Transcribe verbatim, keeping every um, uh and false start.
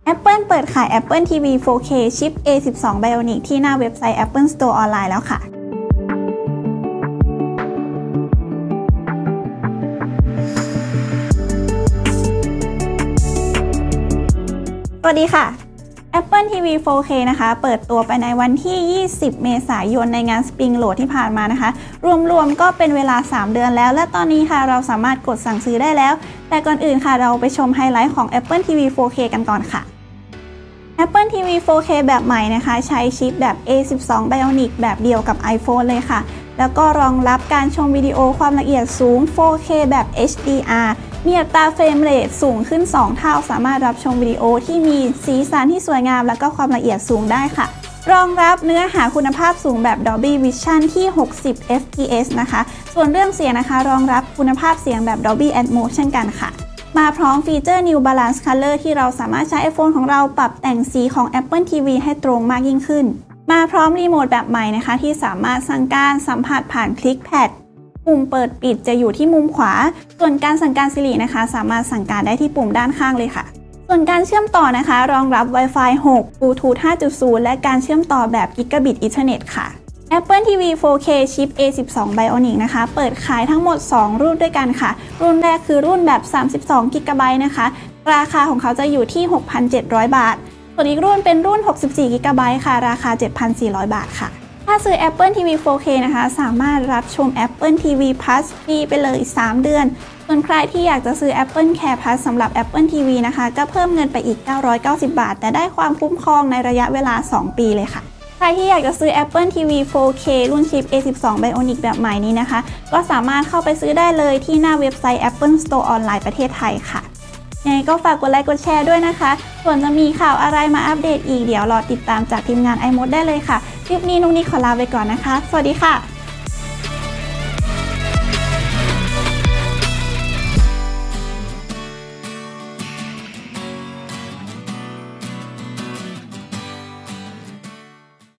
Apple เปิดขาย Apple ที วี โฟร์เค ชิป เอ สิบสอง Bionic ที่หน้าเว็บไซต์ Apple Store ออนไลน์แล้วค่ะสวัสดีค่ะ Apple ที วี โฟร์เค นะคะเปิดตัวไปในวันที่ยี่สิบเมษายนในงาน Spring Load ที่ผ่านมานะคะรวมๆก็เป็นเวลาสามเดือนแล้วและตอนนี้ค่ะเราสามารถกดสั่งซื้อได้แล้วแต่ก่อนอื่นค่ะเราไปชมไฮไลท์ของ Apple ที วี โฟร์เค กันก่อนค่ะ Apple ที วี โฟร์เค แบบใหม่นะคะใช้ชิปแบบ เอ สิบสอง Bionic แบบเดียวกับ iPhone เลยค่ะแล้วก็รองรับการชมวิดีโอความละเอียดสูง โฟร์เค แบบ เอช ดี อาร์ มีอัตราเฟรมเรทสูงขึ้นสองเท่าสามารถรับชมวิดีโอที่มีสีสันที่สวยงามและก็ความละเอียดสูงได้ค่ะรองรับเนื้อหาคุณภาพสูงแบบ Dolby Vision ที่หกสิบ เอฟ พี เอส นะคะส่วนเรื่องเสียงนะคะรองรับคุณภาพเสียงแบบ Dolby Atmos เช่นกันค่ะมาพร้อมฟีเจอร์ New Balance Color ที่เราสามารถใช้ iPhone ของเราปรับแต่งสีของ Apple ที วี ให้ตรงมากยิ่งขึ้นมาพร้อมรีโมทแบบใหม่นะคะที่สามารถสั่งการสัมผัสผ่านคลิกแพดปุ่มเปิดปิดจะอยู่ที่มุมขวาส่วนการสั่งการ Siri นะคะสามารถสั่งการได้ที่ปุ่มด้านข้างเลยค่ะส่วนการเชื่อมต่อนะคะรองรับ Wi-Fi หก Bluetooth ห้าจุดศูนย์ และการเชื่อมต่อแบบ Gigabit Ethernet ค่ะ Apple ที วี โฟร์เค ชิป เอ สิบสอง Bionic นะคะเปิดขายทั้งหมดสองรุ่นด้วยกันค่ะรุ่นแรกคือรุ่นแบบ สามสิบสอง กิกะไบต์ นะคะราคาของเขาจะอยู่ที่ หกพันเจ็ดร้อย บาทส่วนอีกรุ่นเป็นรุ่น หกสิบสี่ กิกะไบต์ ค่ะราคา เจ็ดพันสี่ร้อย บาทค่ะถ้าซื้อ Apple ที วี โฟร์เค นะคะสามารถรับชม Apple ที วี Plus ฟรีไปเลยสามเดือนส่วนใครที่อยากจะซื้อ Apple Care Plus สำหรับ Apple ที วี นะคะก็เพิ่มเงินไปอีกเก้าร้อยเก้าสิบ บาทแต่ได้ความคุ้มครองในระยะเวลาสองปีเลยค่ะใครที่อยากจะซื้อ Apple ที วี โฟร์เค รุ่นชิป เอ สิบสอง Bionic แบบใหม่นี้นะคะก็สามารถเข้าไปซื้อได้เลยที่หน้าเว็บไซต์ Apple Store ออนไลน์ประเทศไทยค่ะยังไงก็ฝากกดไลค์กดแชร์ด้วยนะคะส่วนจะมีข่าวอะไรมาอัปเดตอีกเดี๋ยวรอติดตามจากทีมงาน iMode ได้เลยค่ะคลิปนี้นุ๊กนิกขอลาไปก่อนนะคะสวัสดีค่ะ